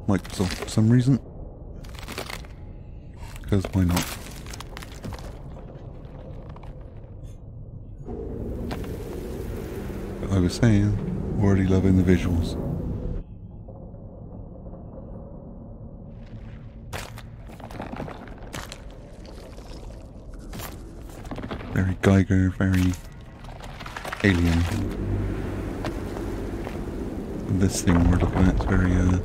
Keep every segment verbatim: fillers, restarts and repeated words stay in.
Microsoft for some reason. Because why not? But I was saying, already loving the visuals. Very Geiger, very alien. And this thing we're looking at is very uh,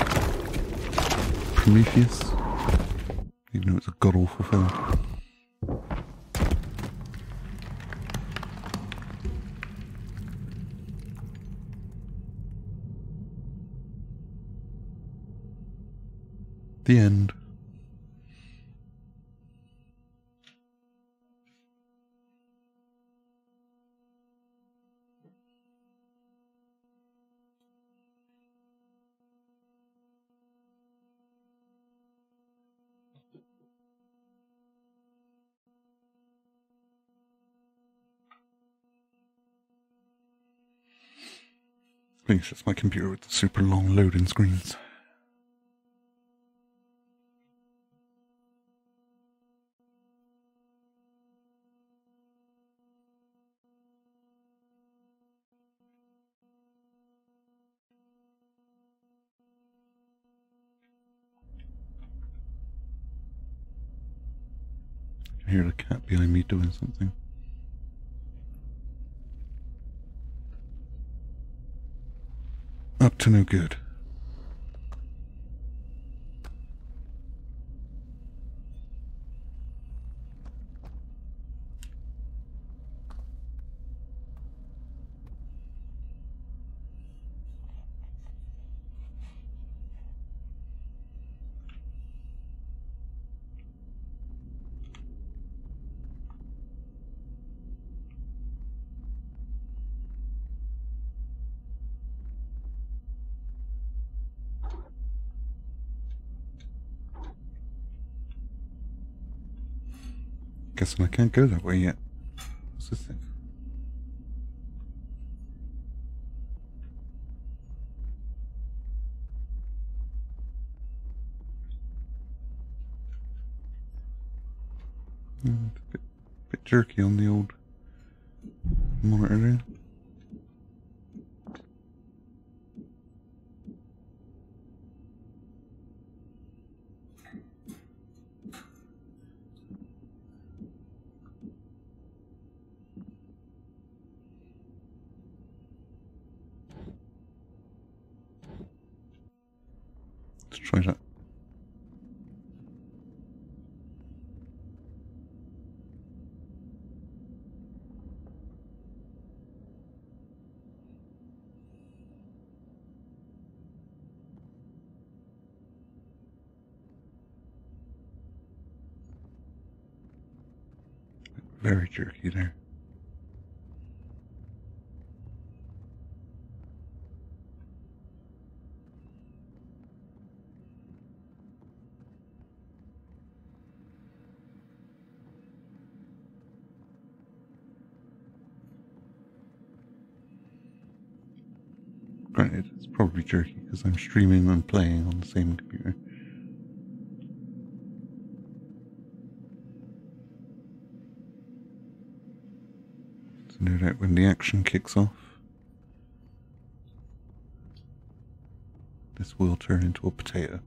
Prometheus, even though it's a god-awful film. The end. I think it's just my computer with the super long loading screens. I can hear the cat behind me doing something. Up to no good. Guessing I can't go that way yet. What's this thing? Mm, a bit, bit jerky on the old monitor there. Let's try that. Very jerky there. Granted, it's probably jerky because I'm streaming and playing on the same computer. So no doubt when the action kicks off, this will turn into a potato.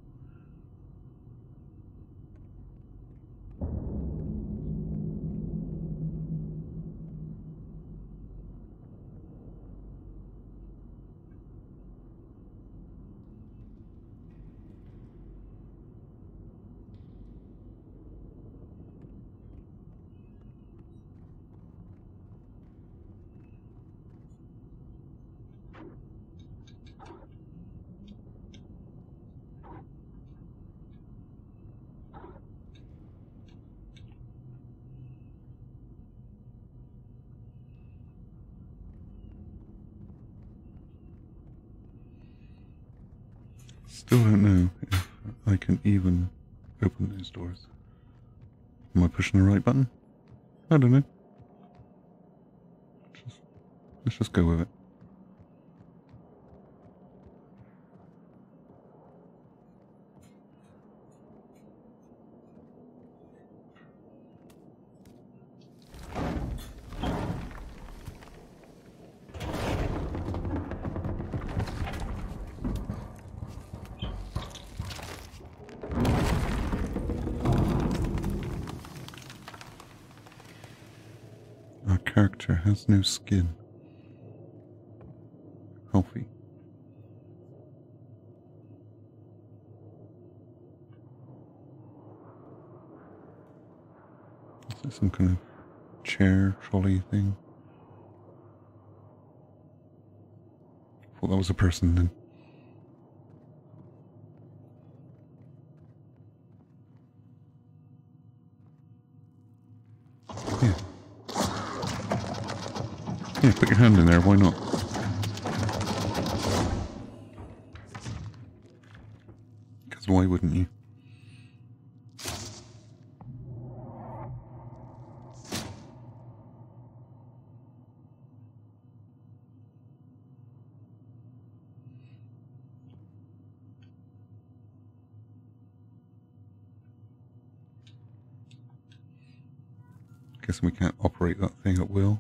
Still don't know if I can even open those doors. Am I pushing the right button? I don't know. Just, let's just go with it. character has no skin. Healthy. Is this some kind of chair, trolley thing? I thought that was a person then. Yeah. Yeah, put your hand in there, why not? Because why wouldn't you? Guess we can't operate that thing at will.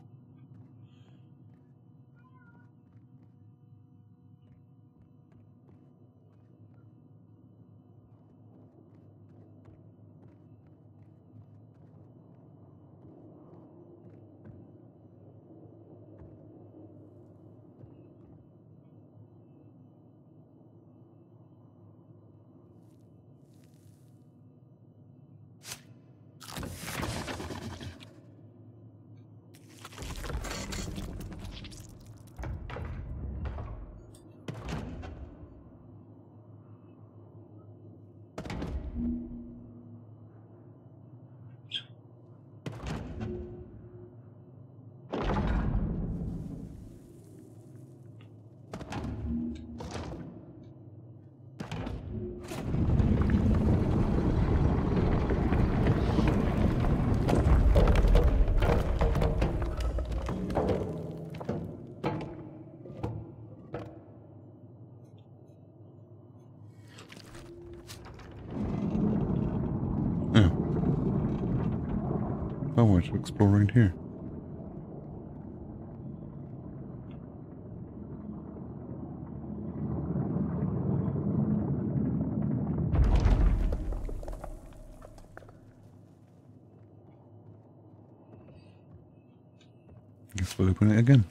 I want to explore right here. Guess we'll open it again.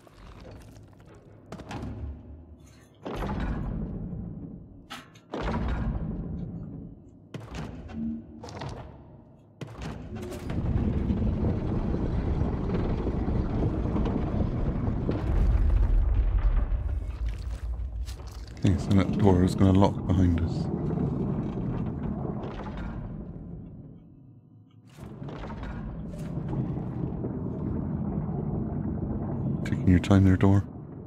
Okay, so that door is going to lock behind us. Taking your time there, door.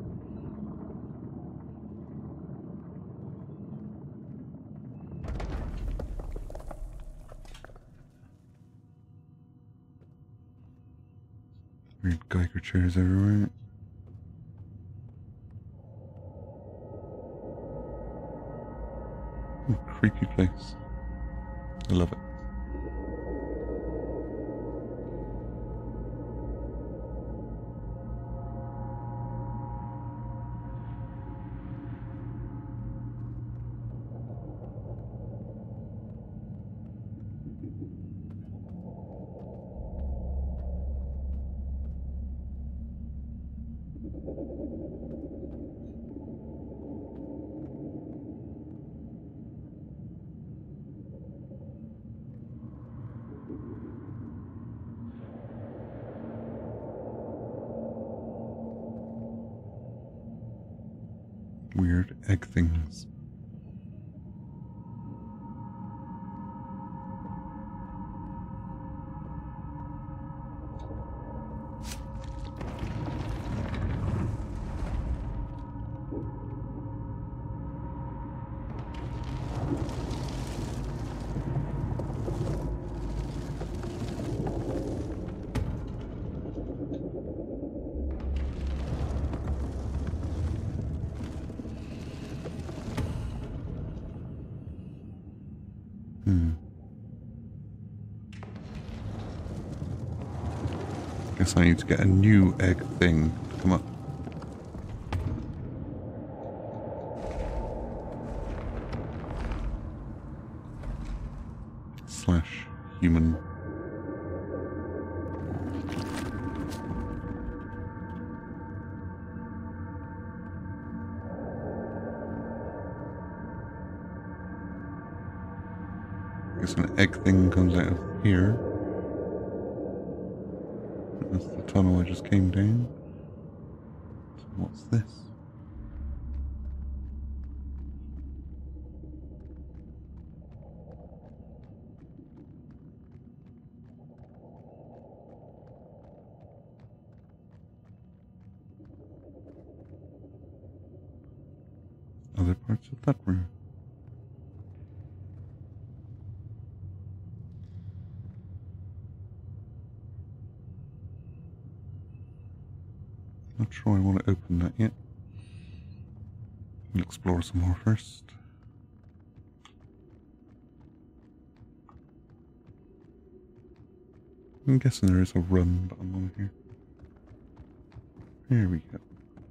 Weird Geiger chairs everywhere. Creepy place. I love it. Weird egg things. Hmm. Guess I need to get a new egg thing to come up. Slash human. I guess an egg thing comes out of here. That's the tunnel I just came down. So what's this? Other parts of that room. Not sure I want to open that yet. We'll explore some more first. I'm guessing there is a run button on here. Here we go.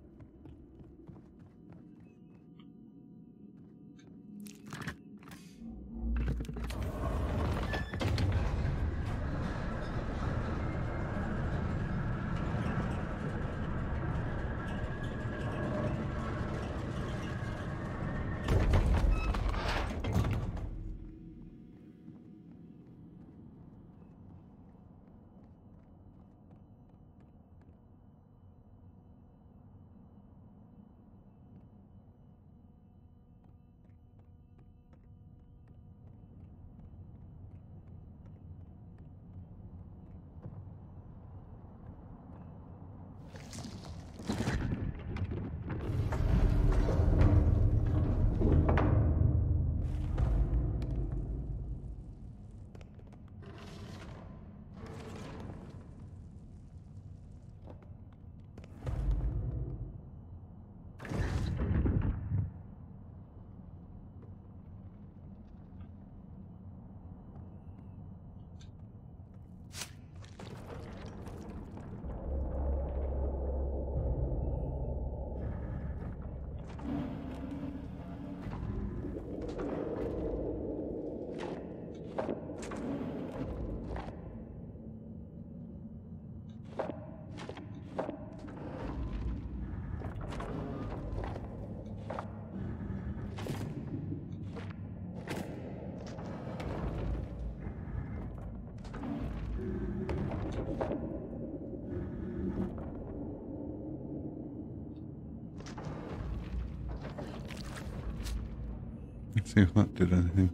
Let's see if that did anything.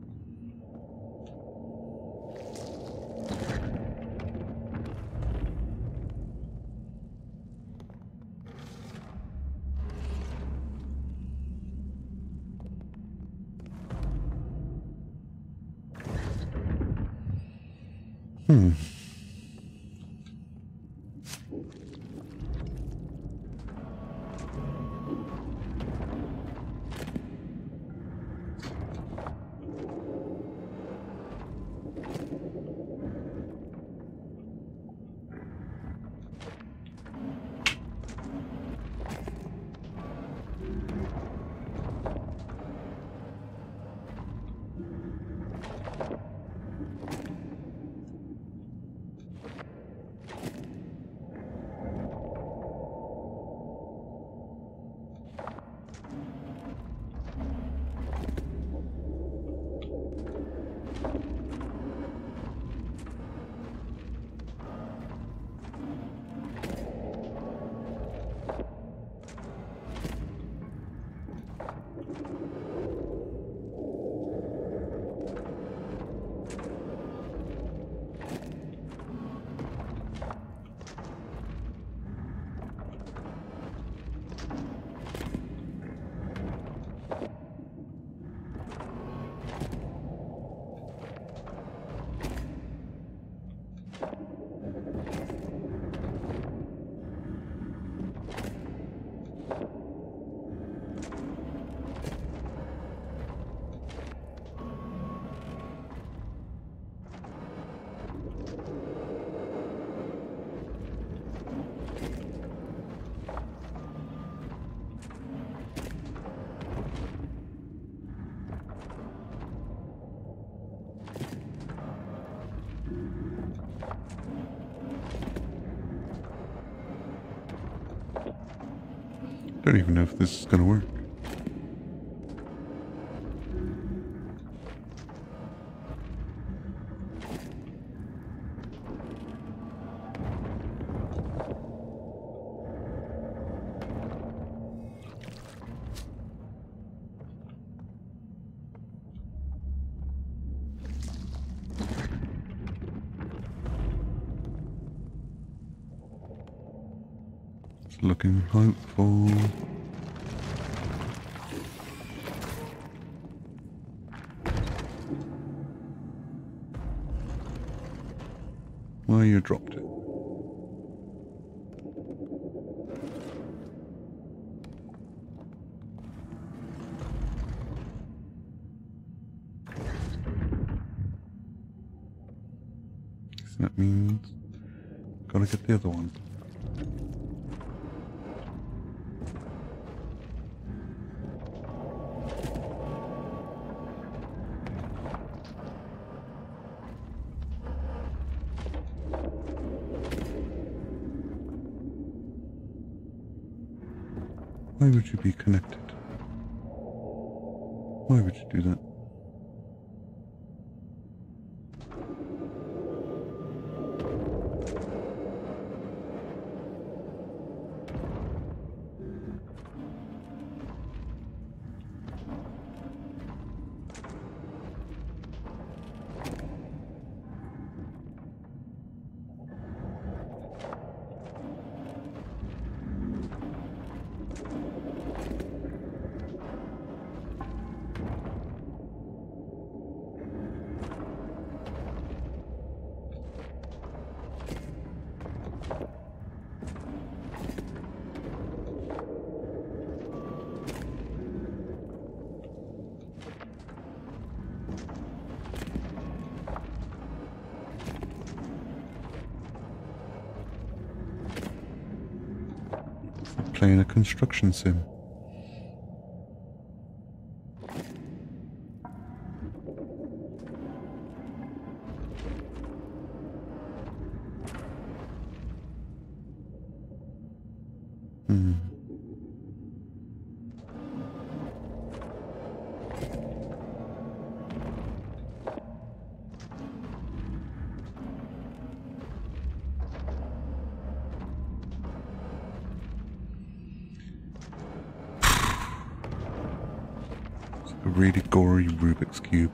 Hmm. Don't even know if this is going to work. Looking hopeful. Well, you dropped it. So that means gotta get the other one. Why would you be connected? Why would you do that? Playing a construction sim. Hmm. A really gory Rubik's Cube.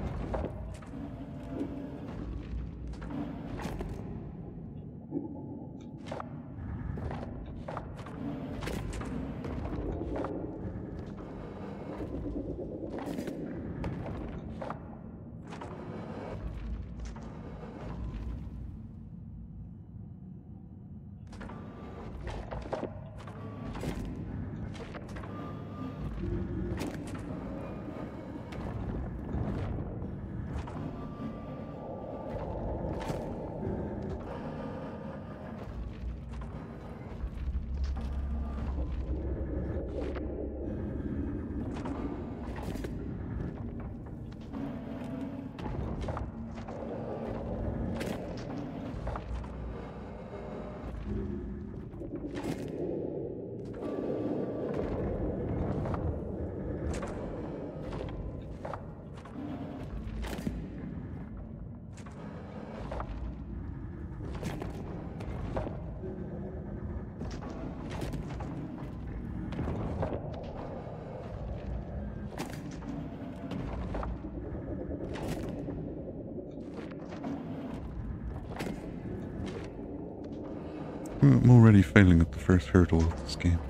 I'm already failing at the first hurdle of this game.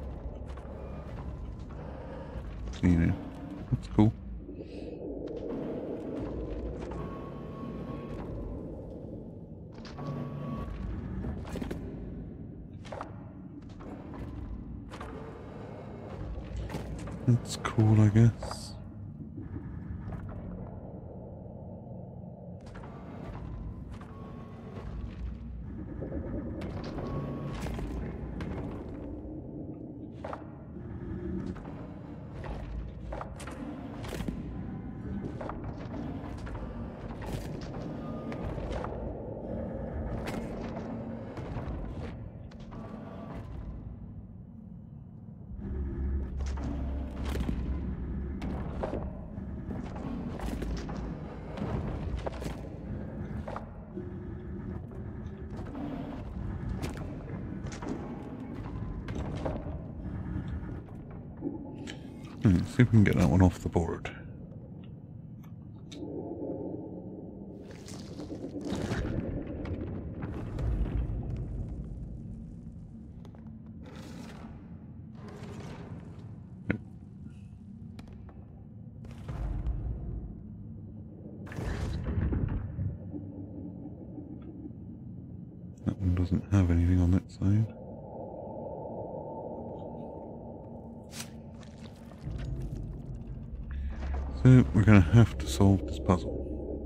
So, you know, that's cool. That's cool, I guess. Let's see if we can get that one off the board. That one doesn't have anything on that side. So we're going to have to solve this puzzle.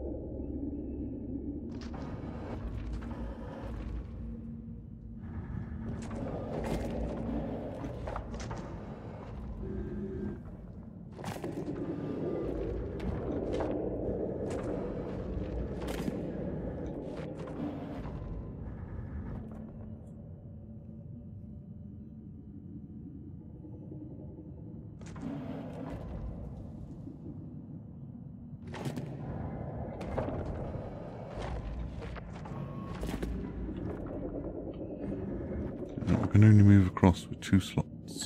We can only move across with two slots.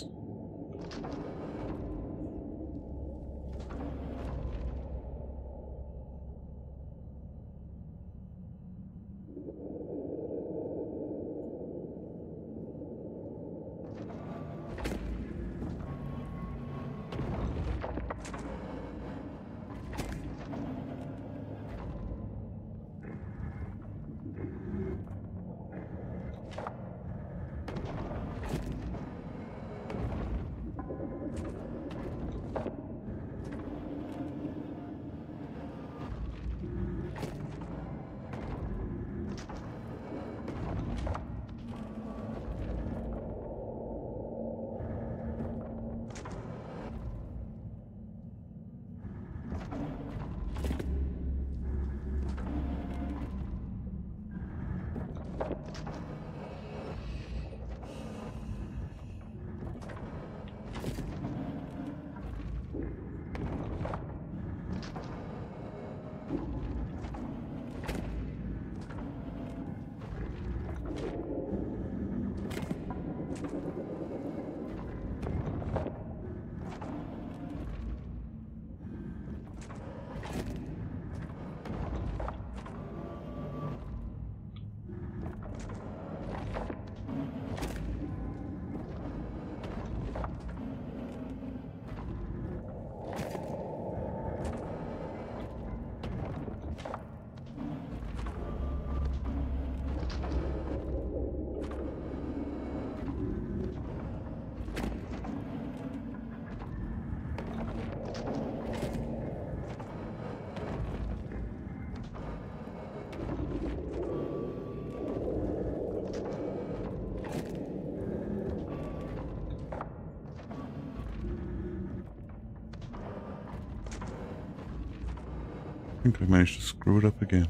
I think I managed to screw it up again.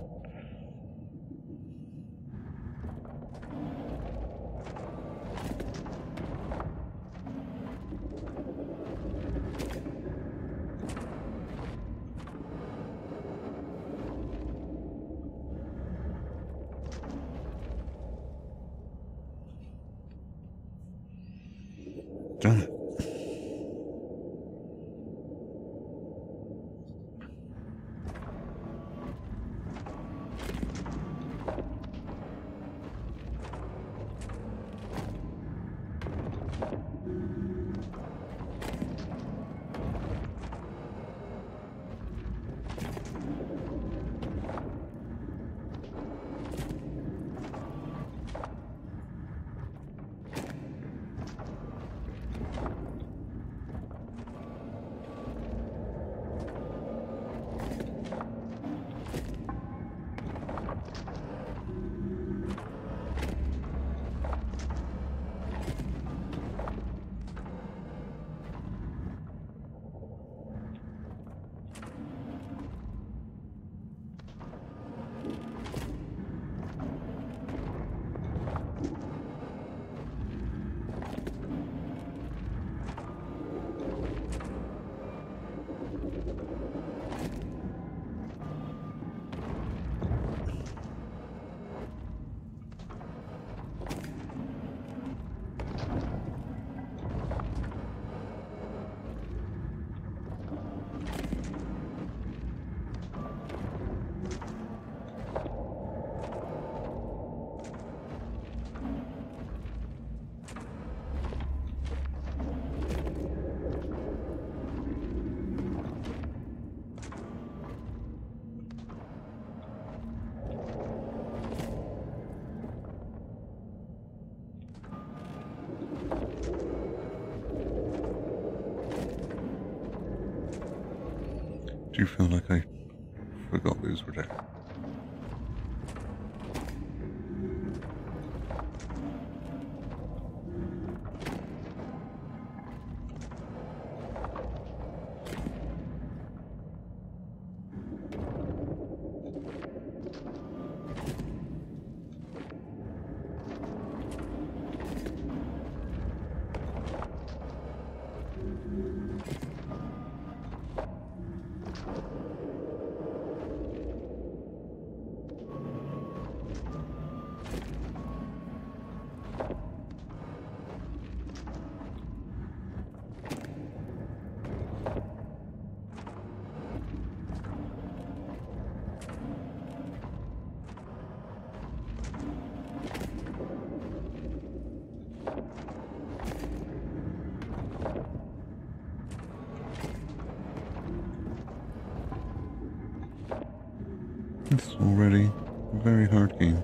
Damn it. Do you feel like I forgot those were there? It's already a very hard game.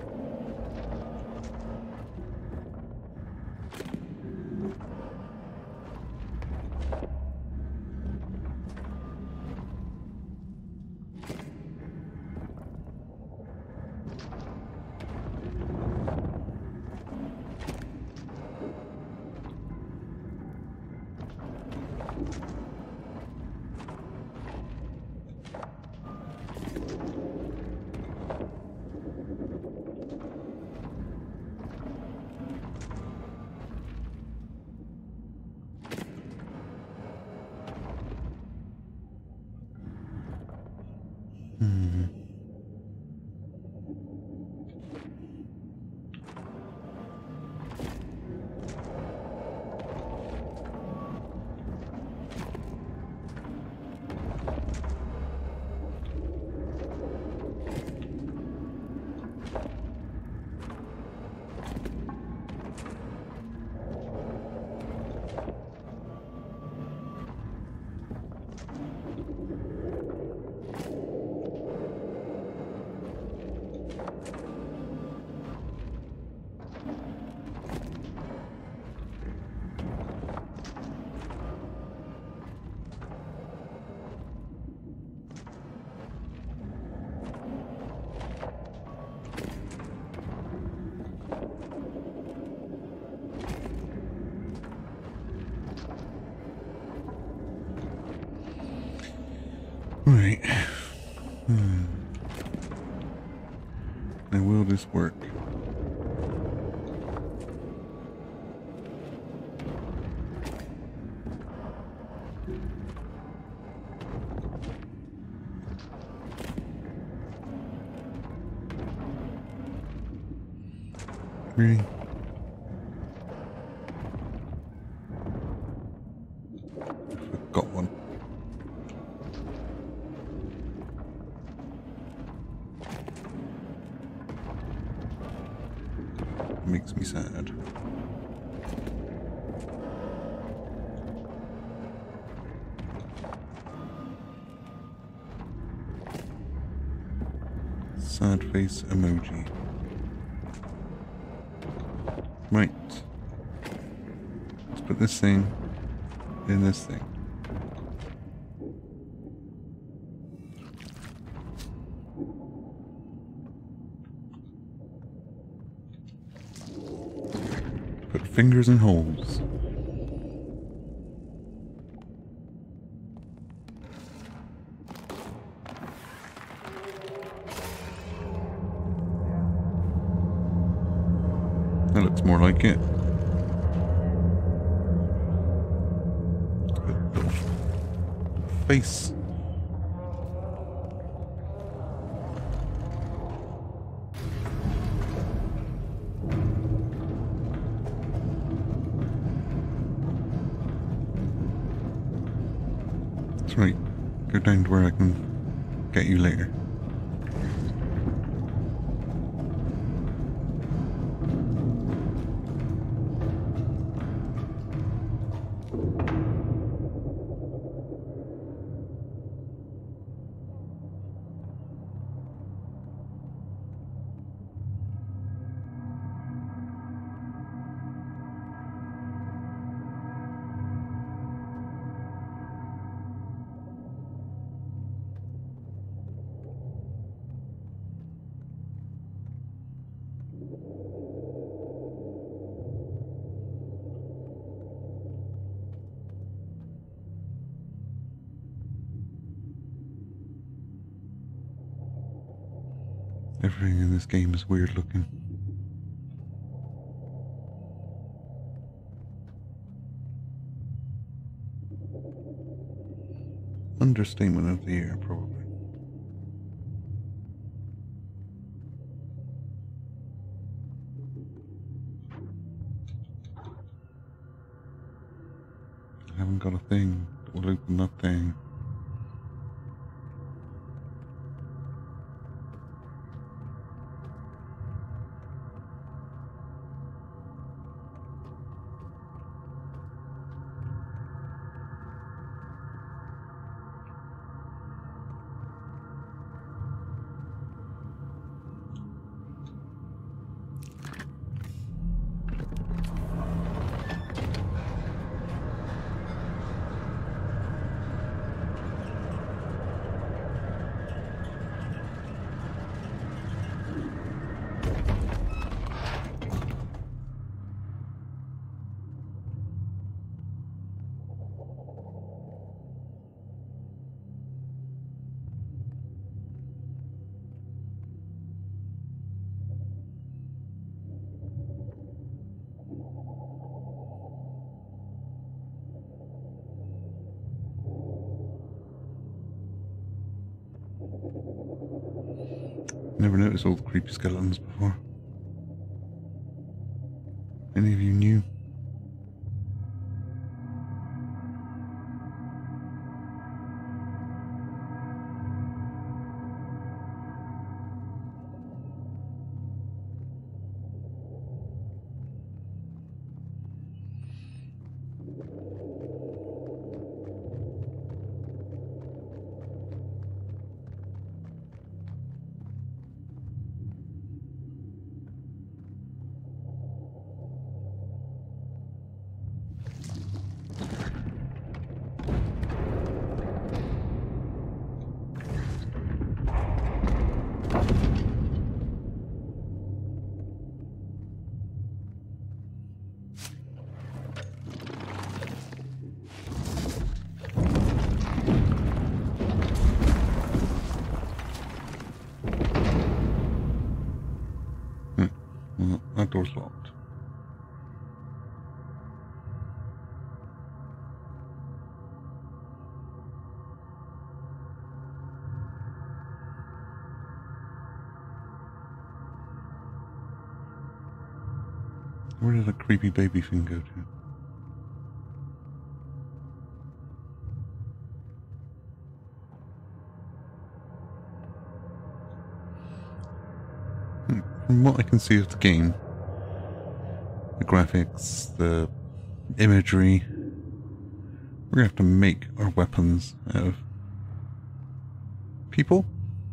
Hmm. Right. Hmm. Now will this work? Really? I forgot one. Makes me sad. Sad face emoji. Right. Let's put this thing in this thing. Put fingers in holes. That looks more like it. Good little face. That's right. Go down to where I can get you later. Everything in this game is weird looking. Understatement of the year, probably. I haven't got a thing that will open that thing. Never noticed all the creepy skeletons before. Any of you knew? Well, that door's locked. Where did the creepy baby thing go to? From what I can see of the game, the graphics, the imagery, we're gonna have to make our weapons out of people.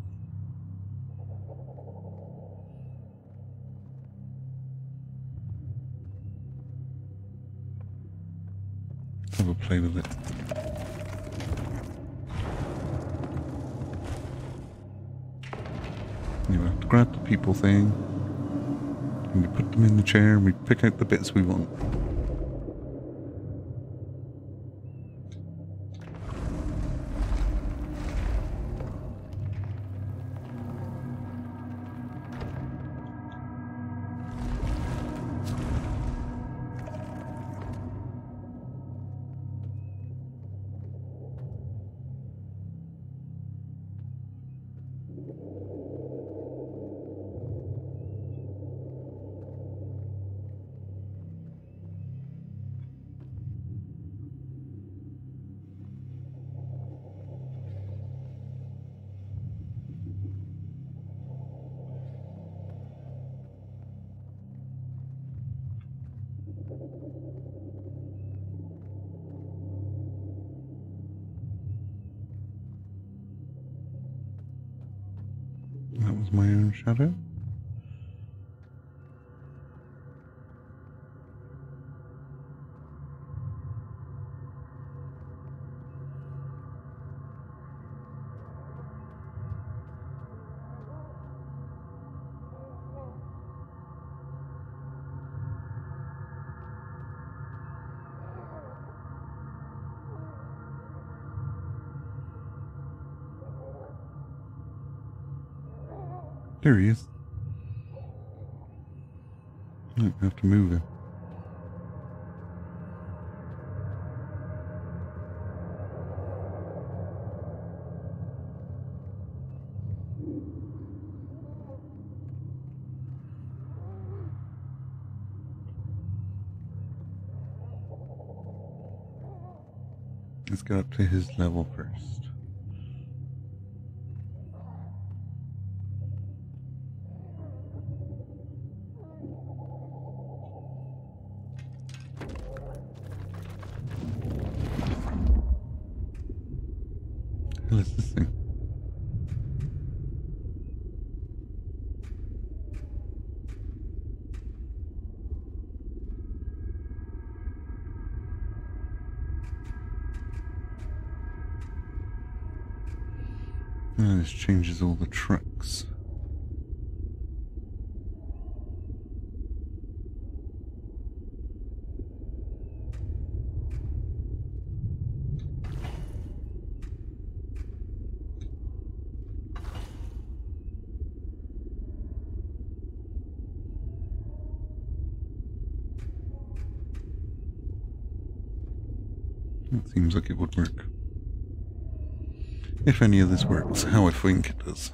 Let's have a play with it. You have to grab the people thing, and we put them in the chair, and we pick out the bits we want. That was my own shadow. There he is. I have to move him. Let's get up to his level first. What is this thing? Oh, this changes all the trucks. It seems like it would work. If any of this works, how I think it does.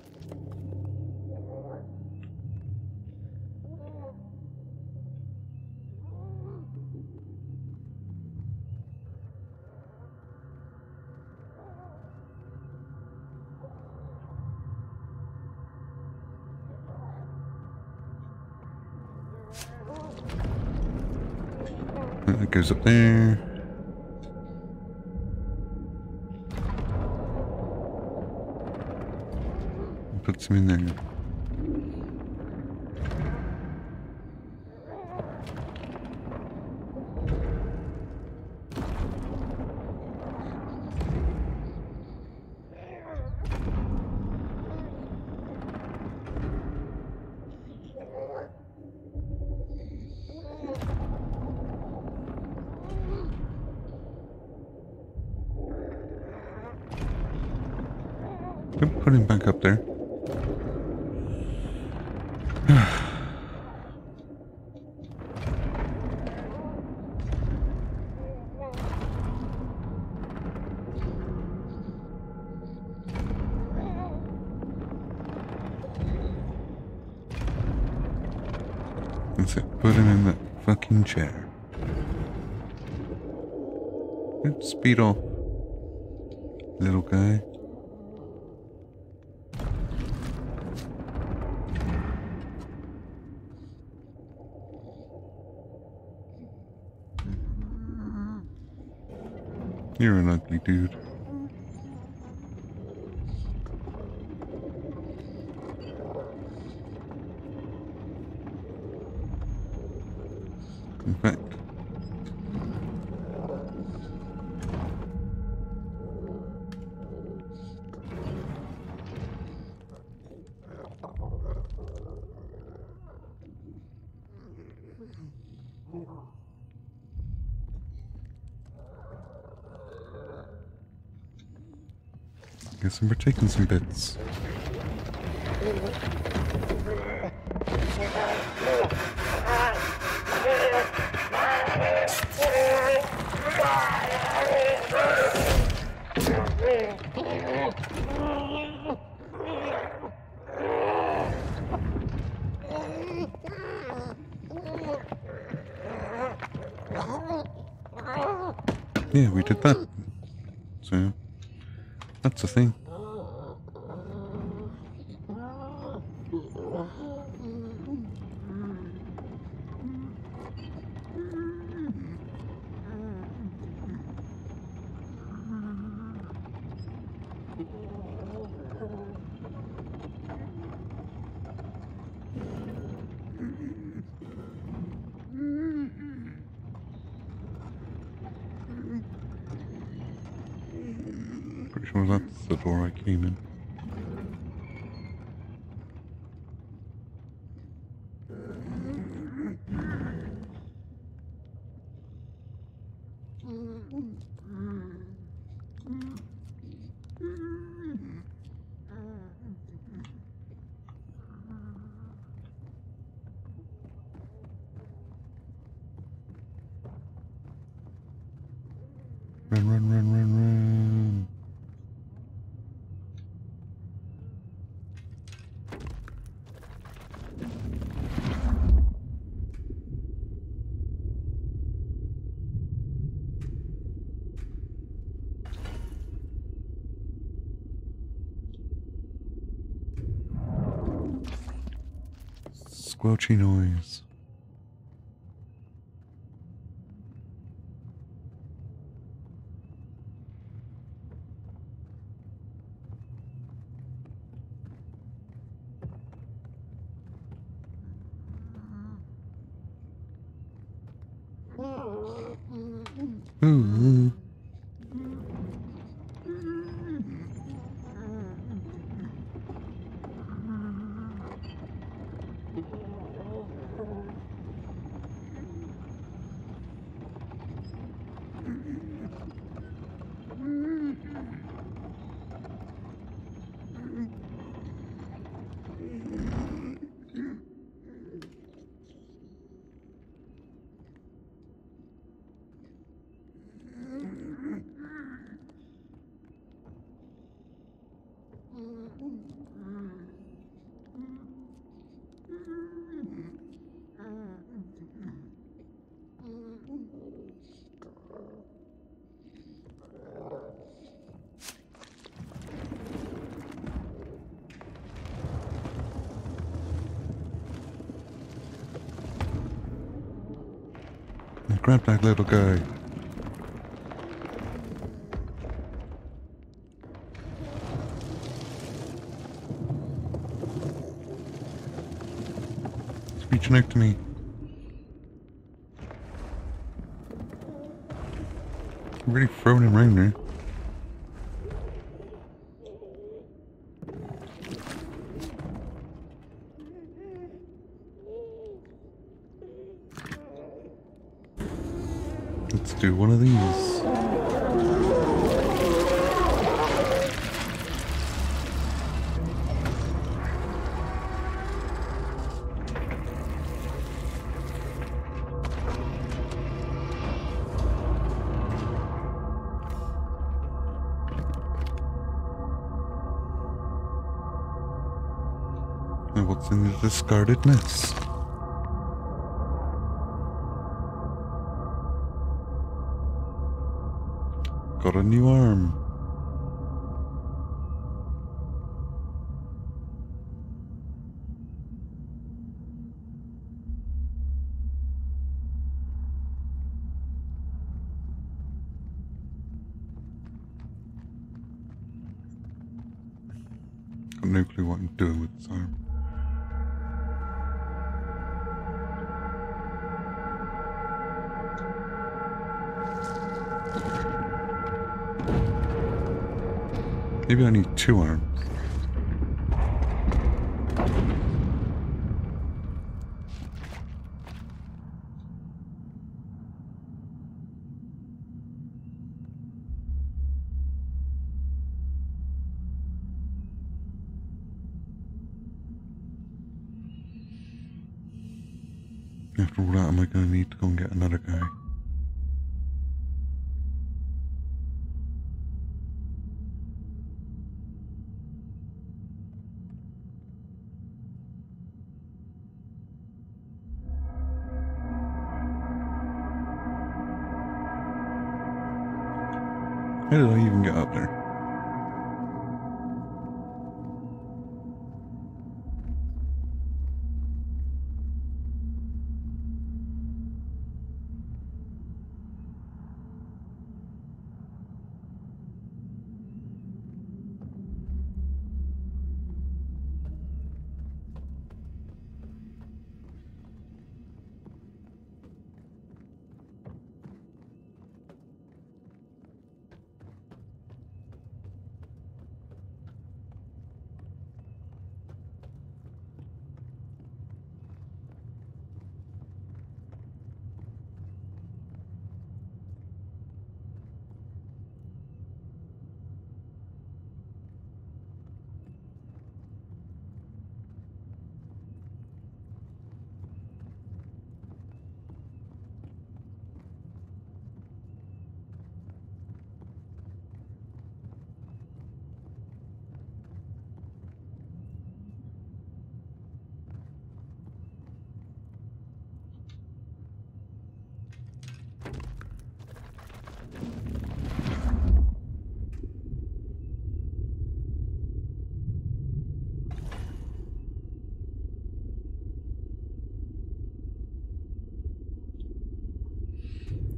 It goes up there. Puts him in there. Don't put him back up there. That's it. Put him in that fucking chair. Good speed off, little guy. You're an ugly dude. In fact, guess we're taking some bits. Yeah, we did that. So, that's a thing. Pretty sure that's the door I came in. Run, run, run, run, run. Squelchy noise. Ooh. Grab that little guy. He's reaching out to me. I'm really throwing him around there. Let's do one of these. Now what's in the discarded mess? Got a new arm. Got no clue what I'm doing with this arm. Maybe I need two arms. After all that, am I going to need to go and get another guy? How did I even get up there?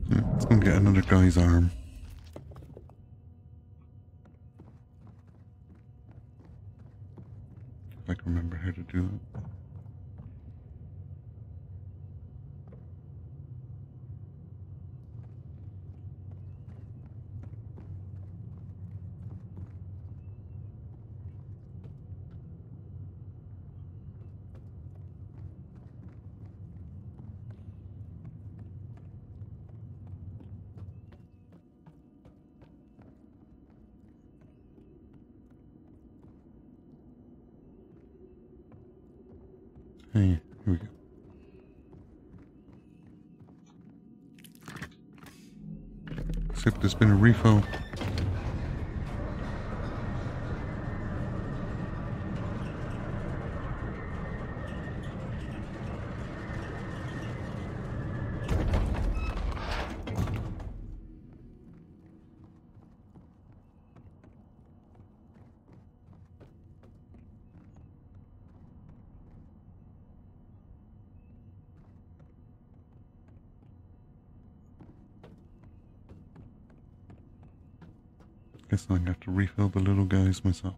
Yeah, let's go get another guy's arm. If I can remember how to do it. Hey, here we go. Except there's been a refill. Guess I'm gonna have to refill the little guys myself.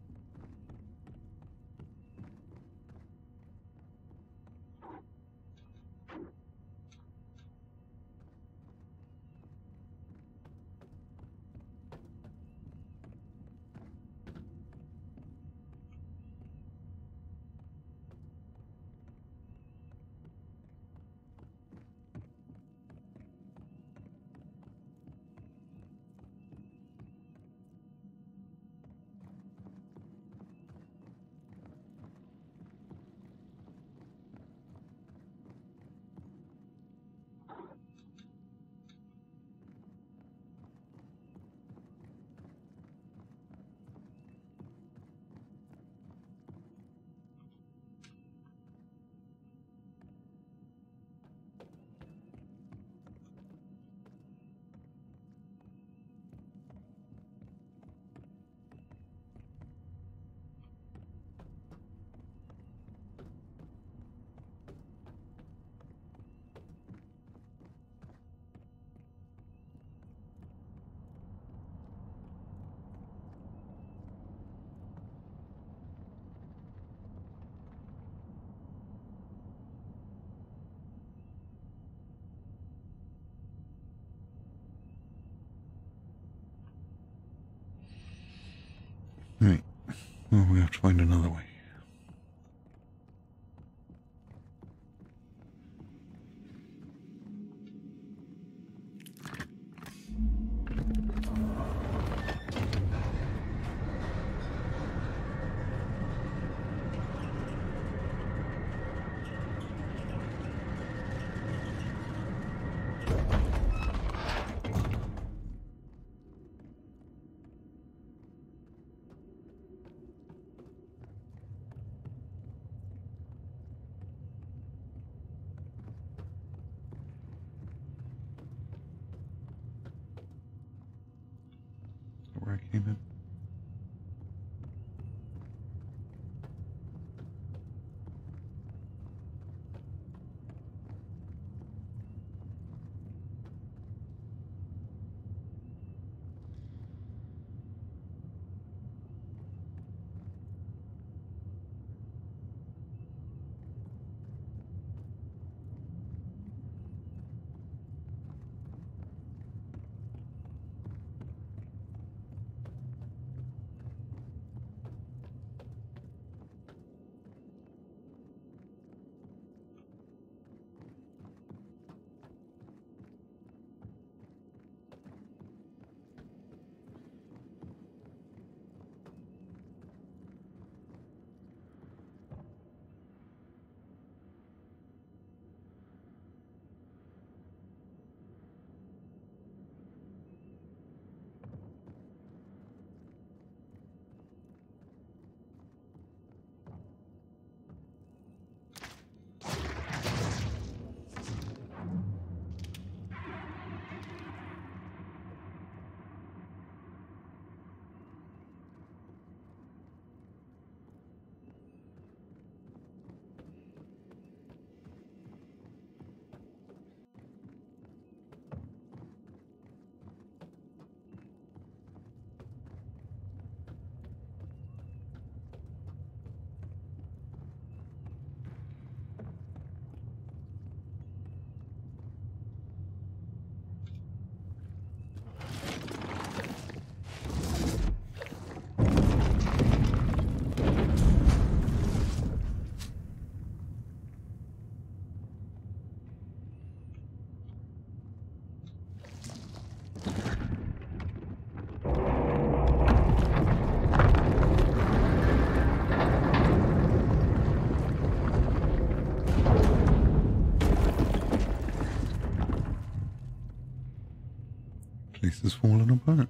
Right. Well, we have to find another way. Where I came in. place is falling apart.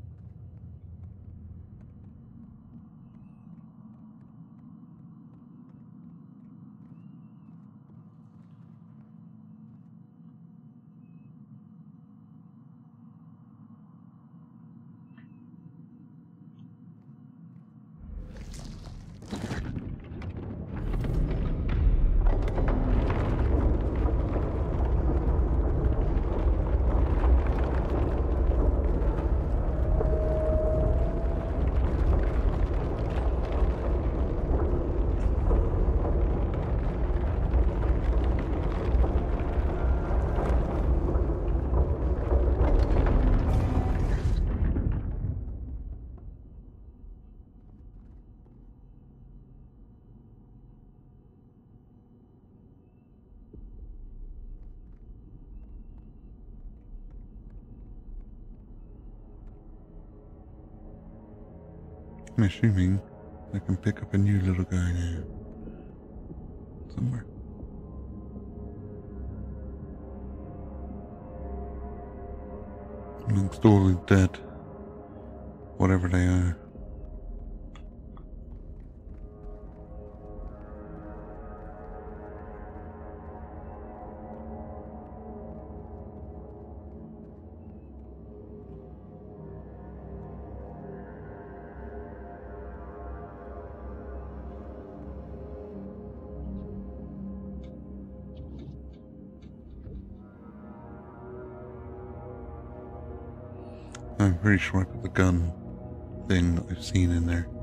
I'm assuming I can pick up a new little guy now. Somewhere. Amongst all the dead. Whatever they are. I'm pretty sure I put the gun thing that I've seen in there.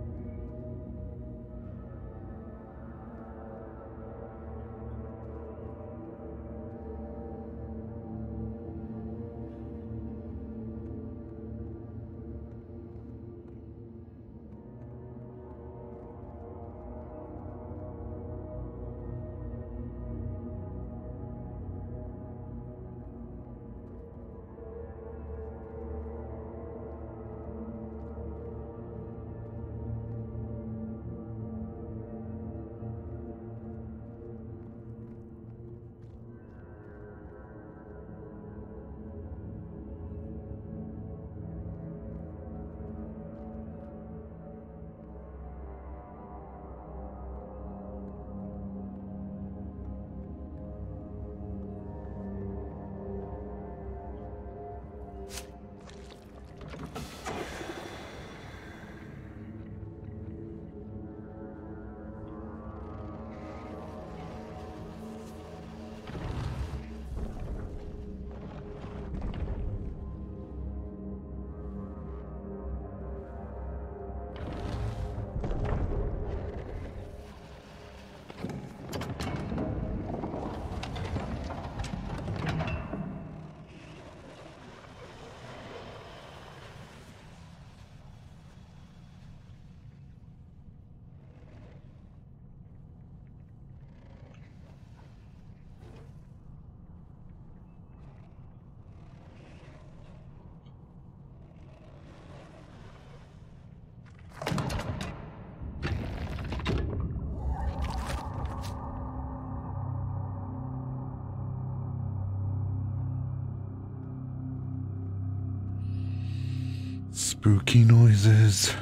Spooky noises.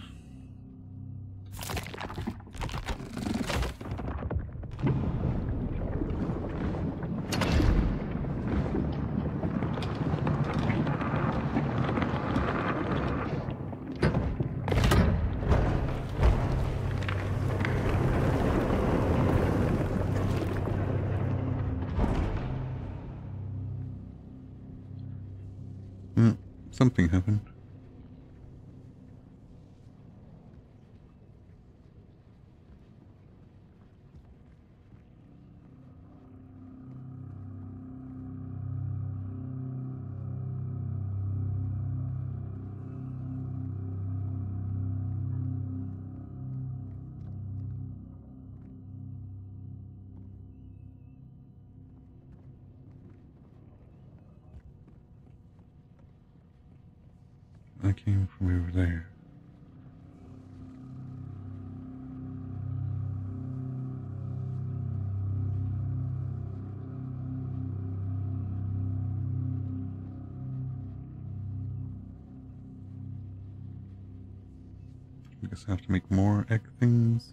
Mm, something happened. I came from over there. I guess I have to make more egg things.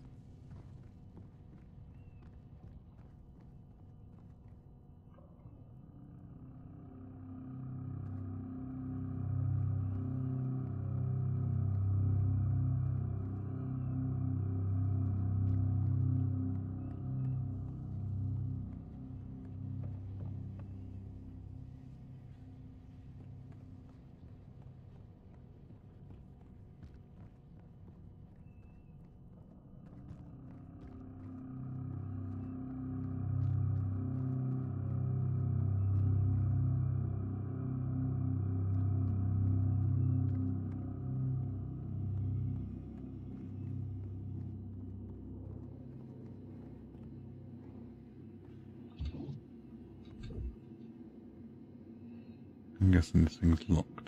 I'm guessing this thing's locked.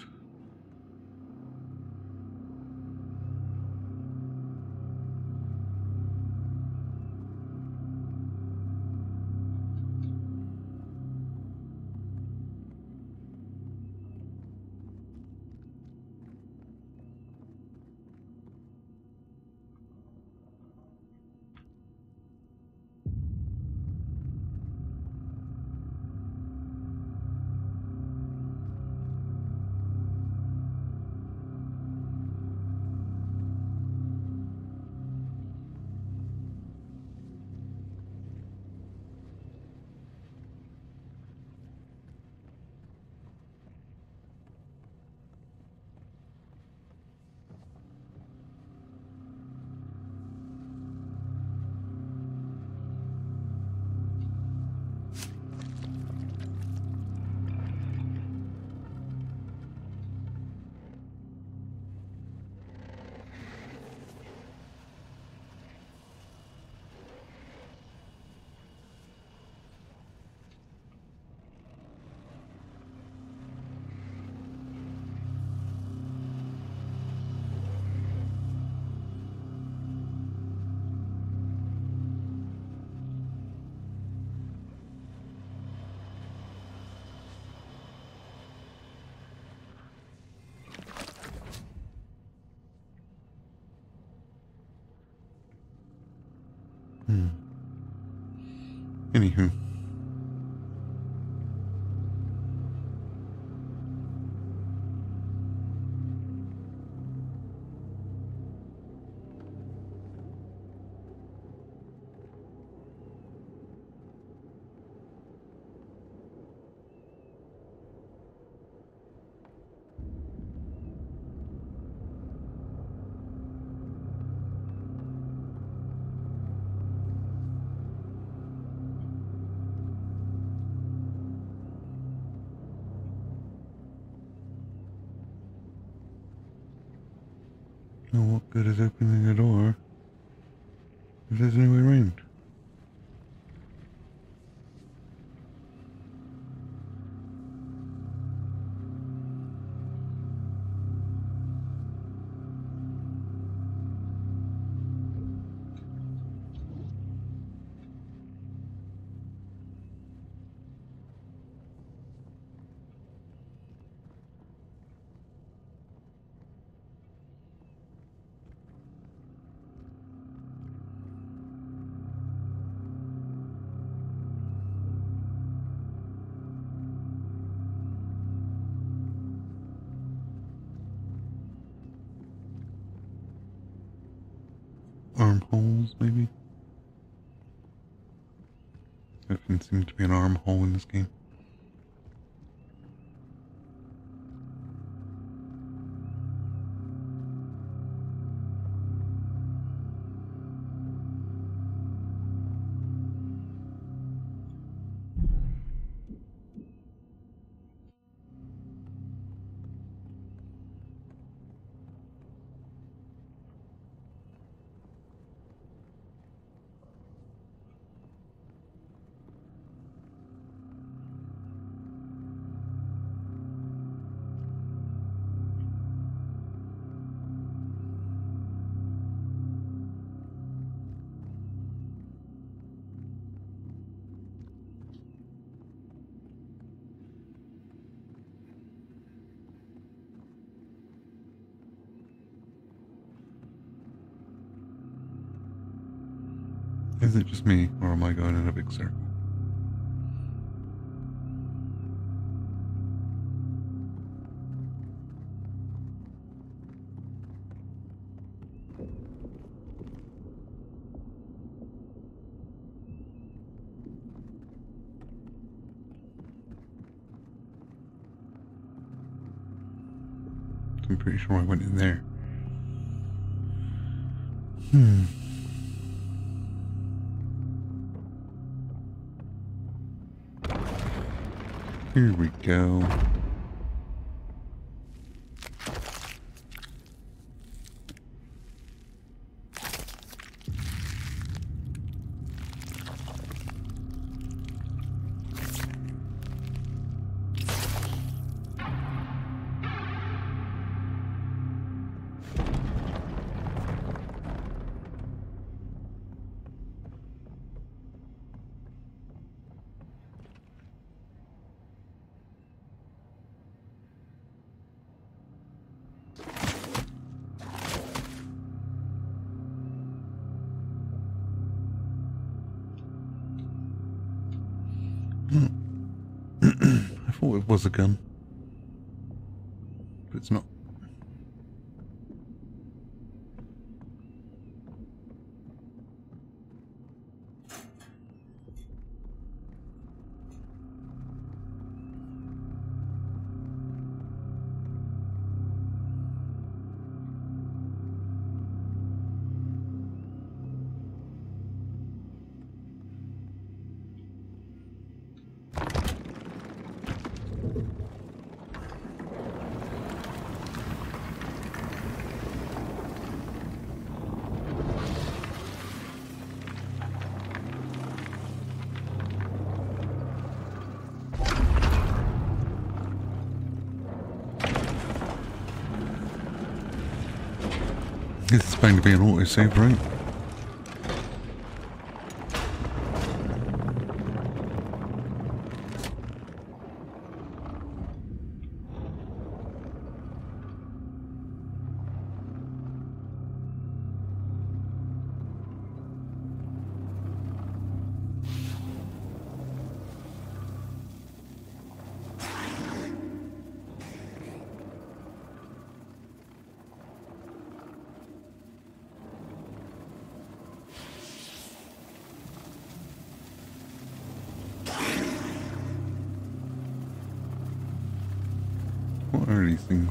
Hmm. Anywho. Now what good is opening the door if there's no way around? Armholes, maybe? Everything seems to be an armhole in this game. Is it just me, or am I going in a big circle? I'm pretty sure I went in there. Hmm. Here we go. I thought it was a gun, but it's not. This is going to be an autosave, right? What are these things?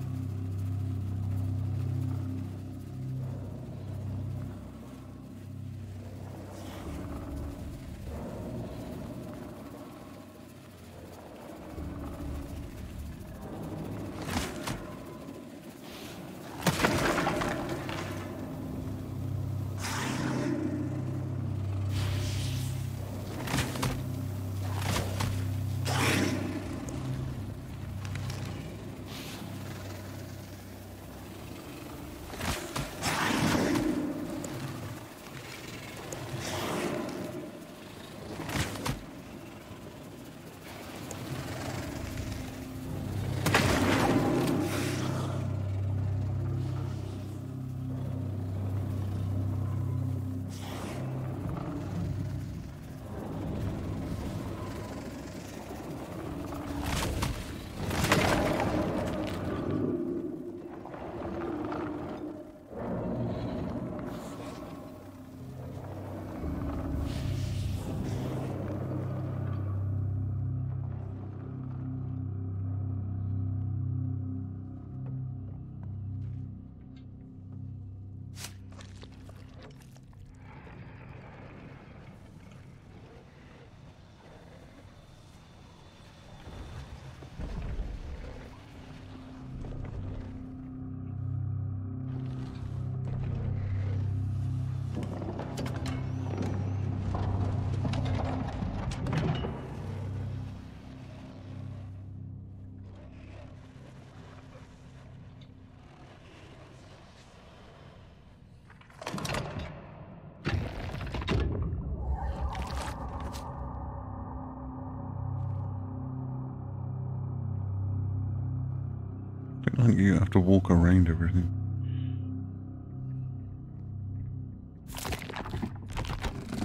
I think you have to walk around everything.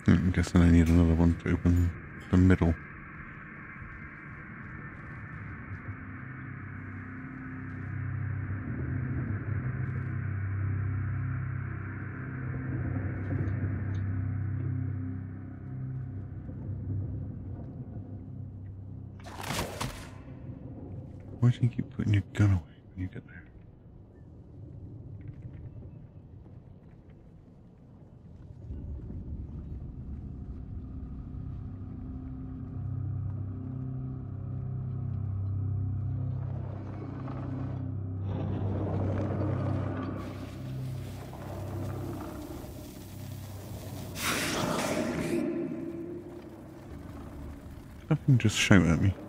I'm guessing I need another one to open the middle. Why do you keep putting your gun away when you get there? Nothing, just shout at me.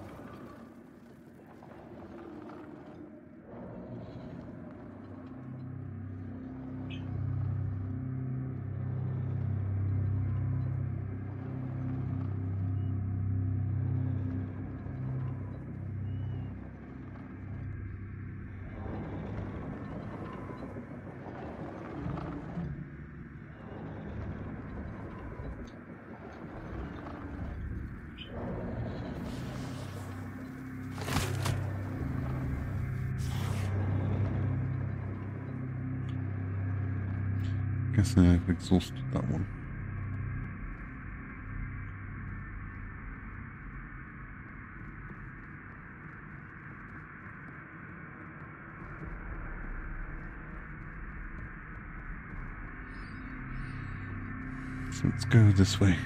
Guessing I've exhausted that one. So let's go this way.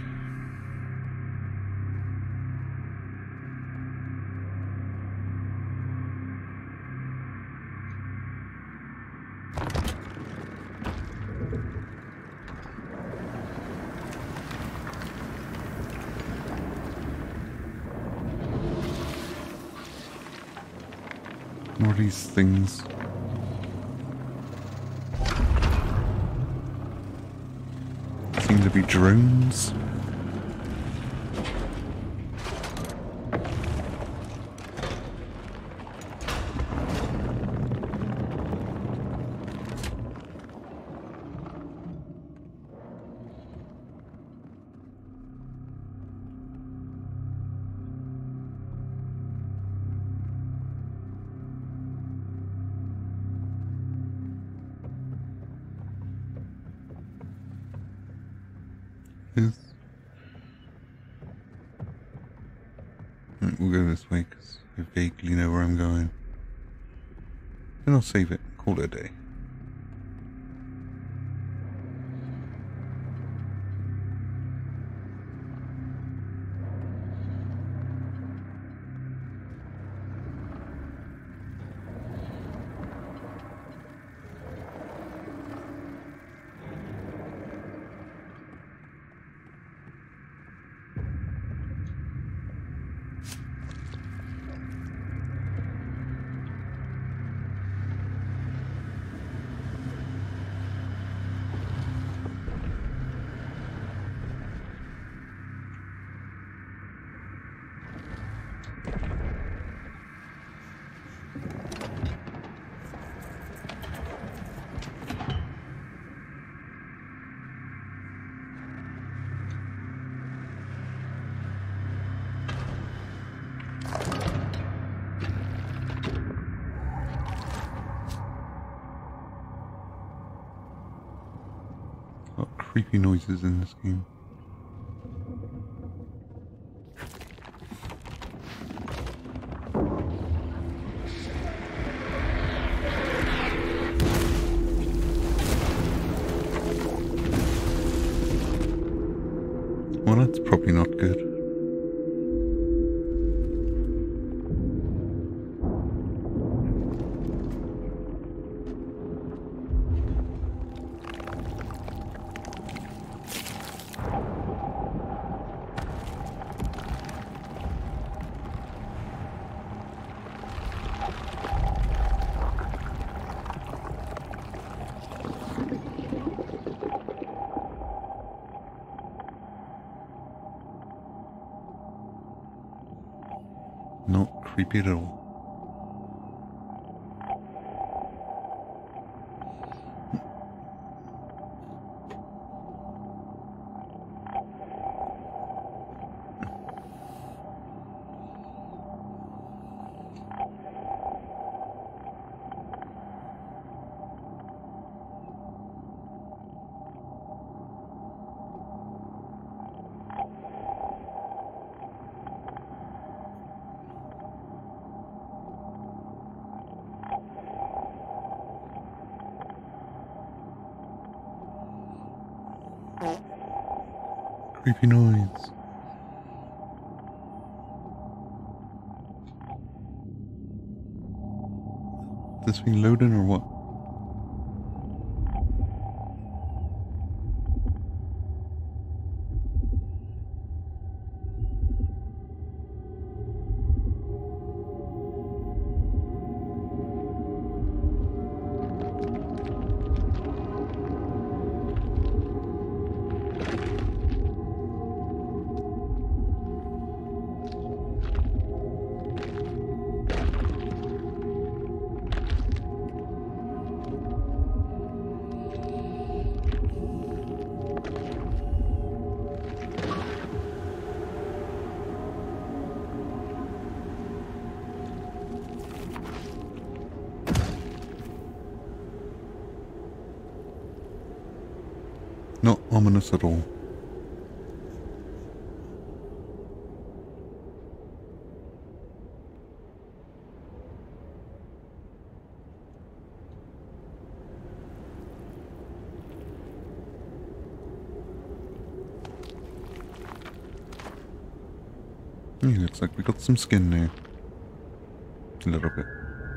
More of these things. Seem to be drones. Is right, we'll go this way because I vaguely know where I'm going. Then I'll save it and call it a day. A lot of creepy noises in this game. Well, that's probably not good. Not creepy at all. Creepy noise. Is this thing loading or what? Not ominous at all. Yeah, looks like we got some skin there. A little bit.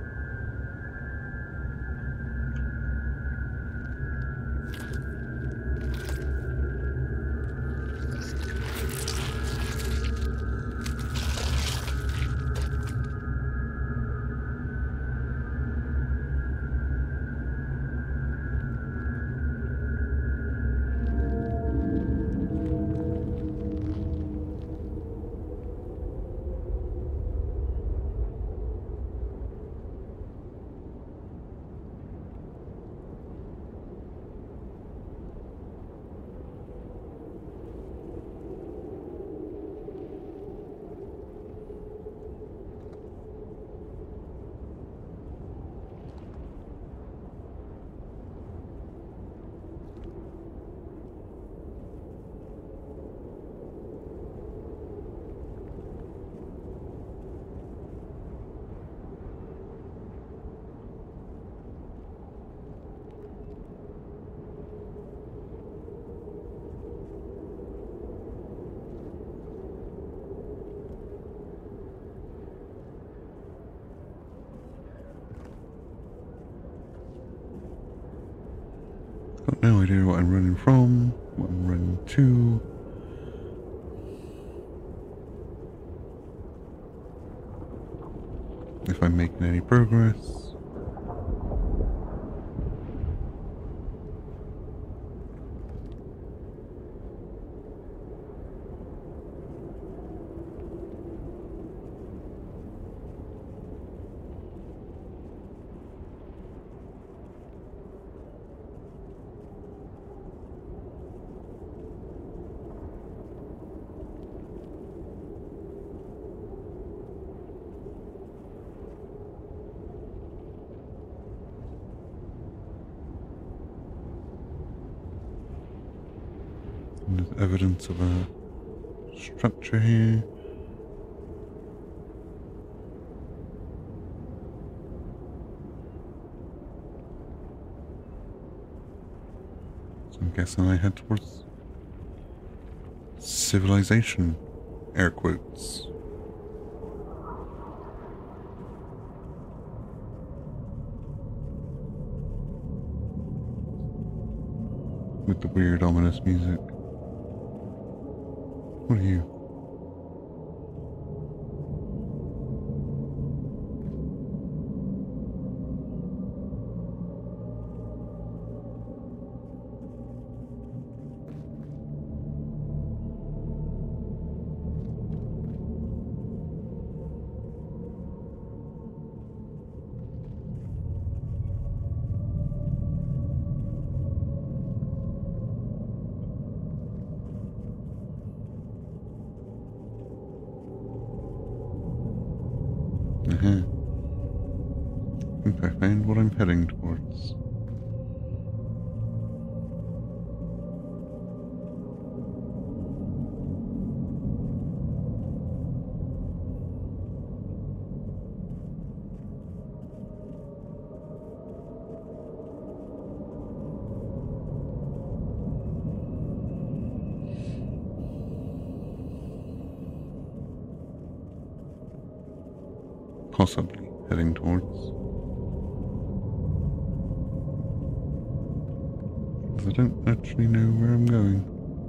Got no idea what I'm running from, what I'm running to. If I'm making any progress. And there's evidence of a structure here. So I'm guessing I head towards civilization, air quotes. With the weird ominous music. What are you? Uh-huh. I think I found what I'm heading towards. possibly heading towards. Because I don't actually know where I'm going.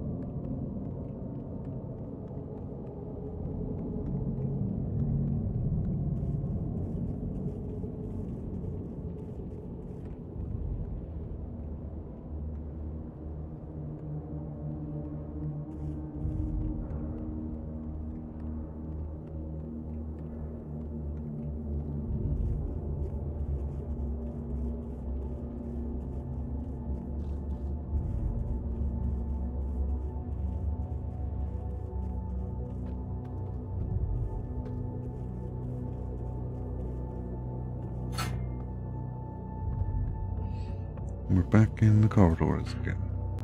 We're back in the corridors again.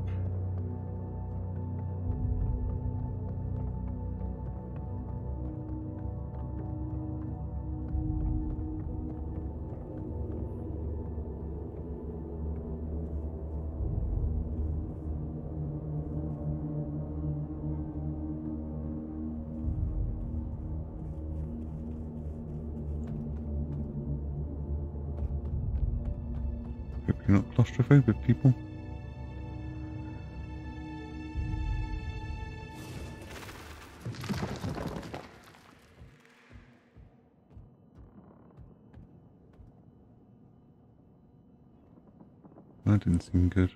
Hope you're not claustrophobic, people. That didn't seem good.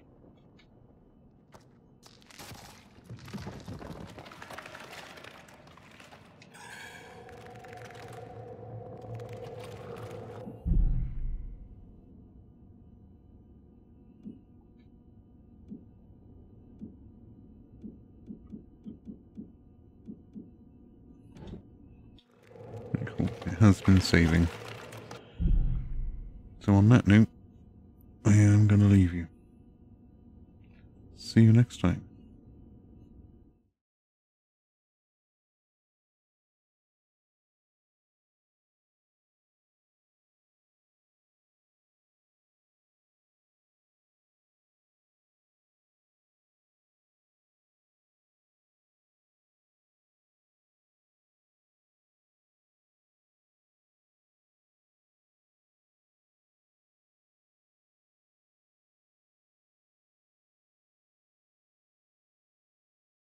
Cool. It has been saving. So on that note, I am going to leave you. See you next time.